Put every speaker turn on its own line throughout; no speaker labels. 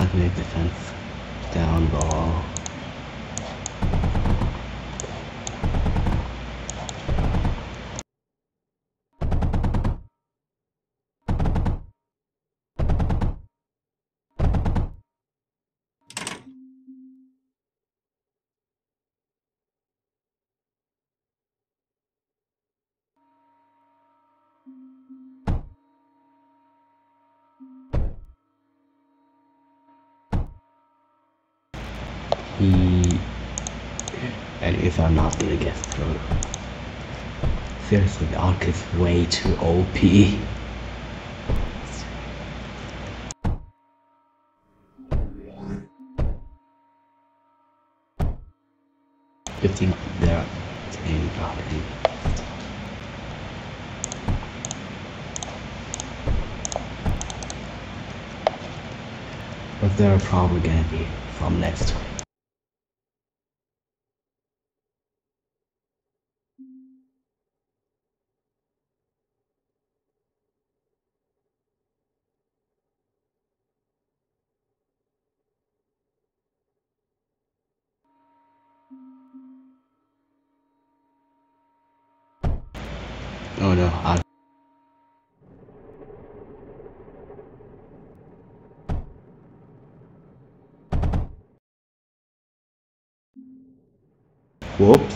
to make defense down below. And if I'm not gonna get through. Seriously, the arc is way too OP. You think they're saying property. But they're probably gonna be from next week. Oh no, whoops.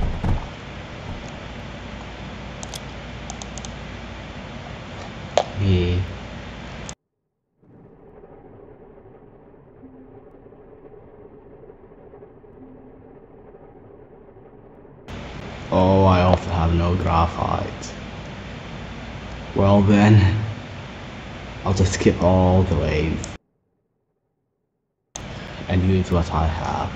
Hey. Oh, I also have no graphite. Well then, I'll just skip all the waves and use what I have.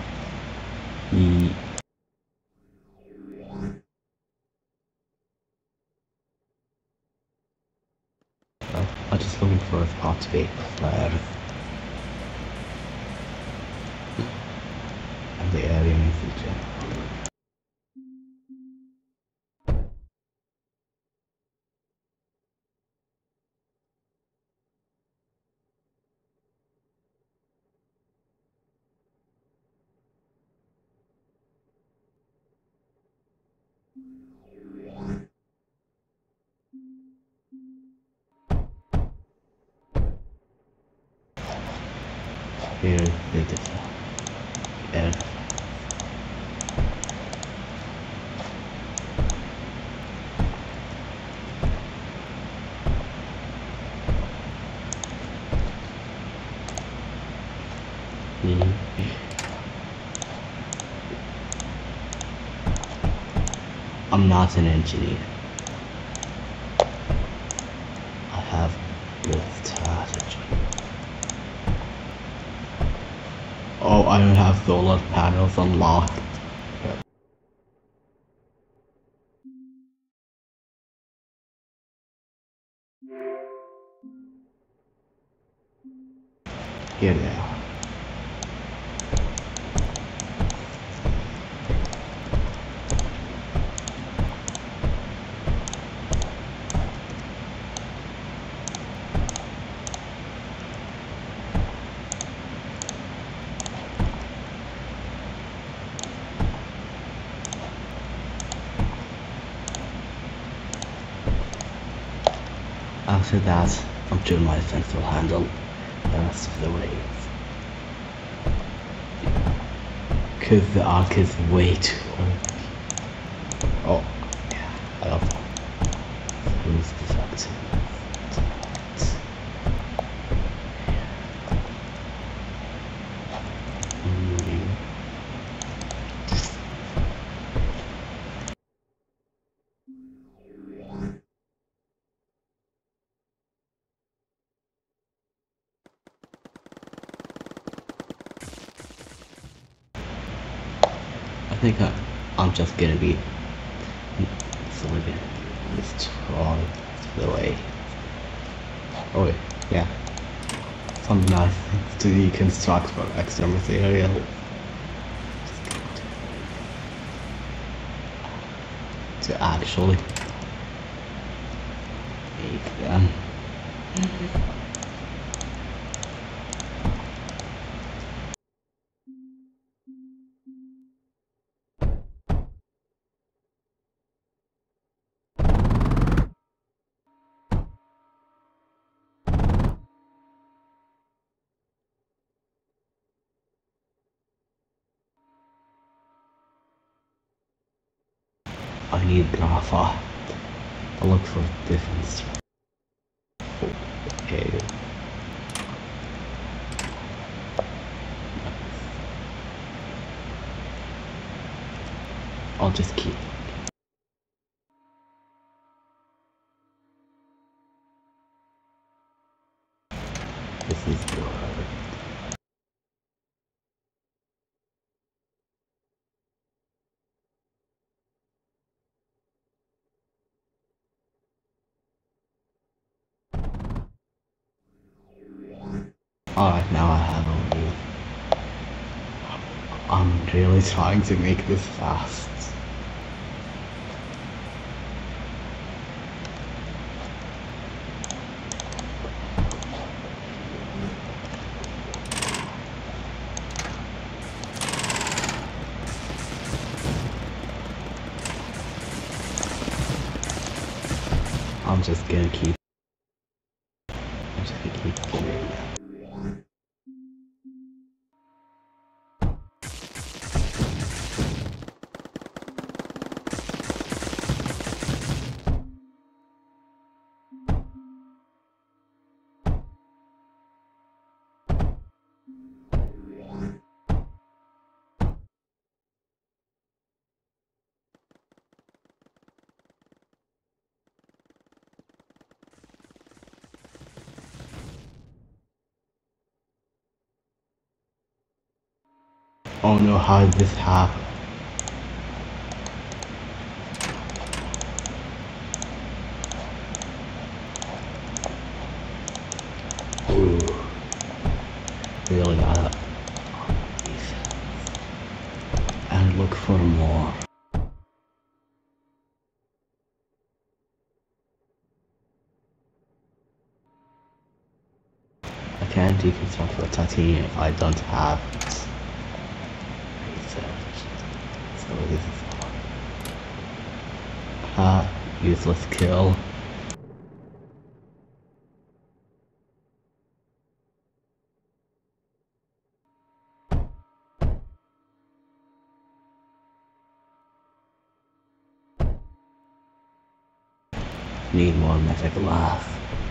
I'm just looking for a spot to be flared. And the area needs to change. Here, they did that. I'm not an engineer. I have good strategy. Oh, I don't have solar panels unlocked. Here they are. After that, I'm sure my defense will handle the rest of the waves. Cause the arc is way too old. Oh, yeah, I love that. Who's defective? I think I'm just gonna be destroyed the way. Oh yeah, some nice things to deconstruct from extra material. To actually make them. I need graphite. I look for different stuff. Okay. I'll just keep. This is good. Alright, now I have a lead. I'm really trying to make this fast. I'm just gonna keep doing that. Oh no, how did this happen? Ooh. Really gotta defense. And look for more. I can't deconstruct for titanium if I don't have research. So this is useless kill. Need more magic glass.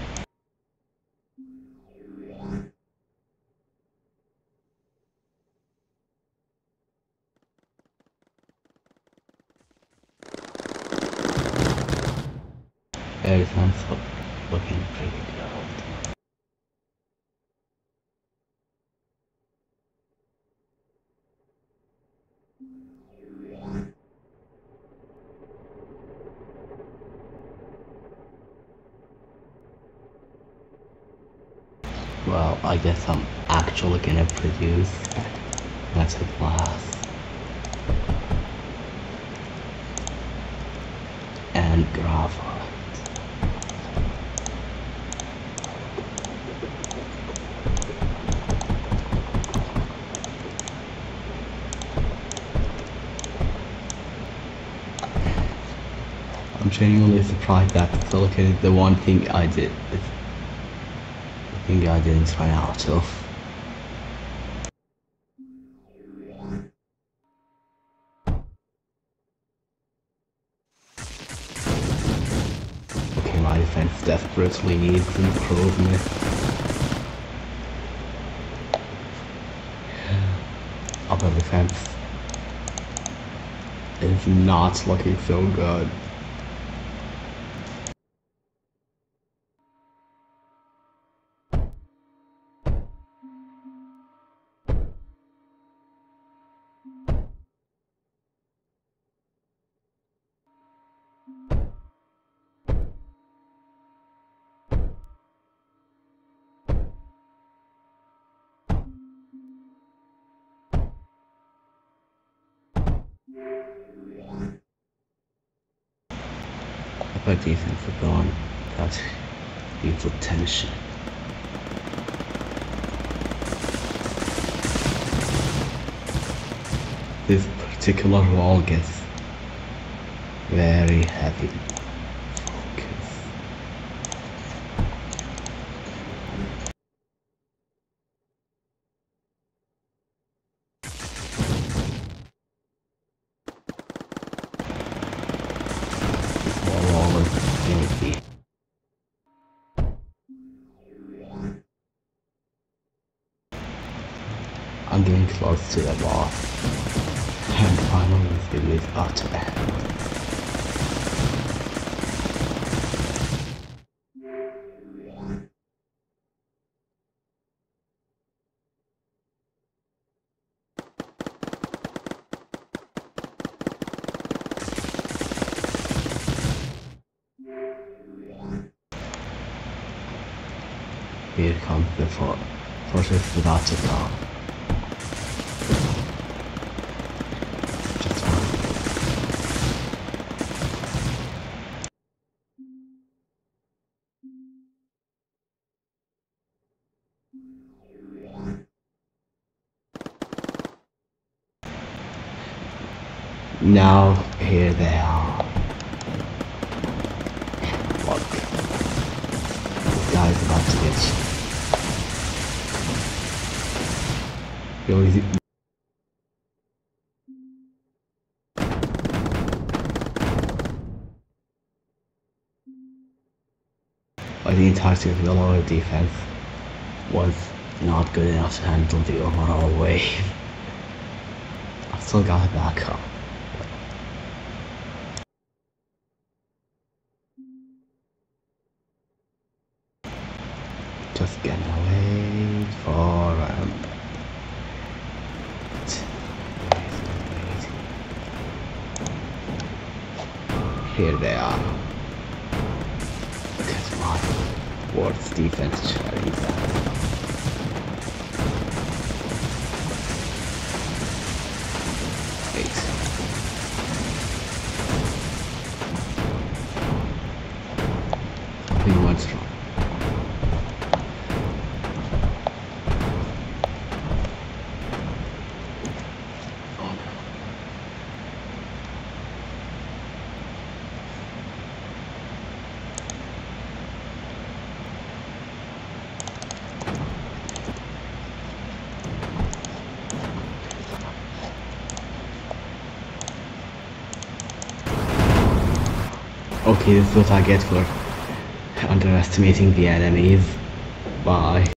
Everything's looking pretty good. Well, I guess I'm actually gonna produce magic glass. And graphite. I'm genuinely surprised that silicon is the one thing I did. The thing I didn't run out of. Okay, my defense desperately needs improvement. Upper defense is not looking so good. Upper defense is gone. That needs attention. This particular wall gets very heavy focus. close to the boss. And finally this video is about to end. Here comes the force is about to come. Just one. Now here they are. Look. This guy's about to get you. Really, but the entirety of the lower defense was not good enough to handle the overall wave. I still got it back up. Just gonna wait for Here they are. Look at my worst defense strategy. Wait. Something went wrong. Okay, this is what I get for underestimating the enemies. Bye.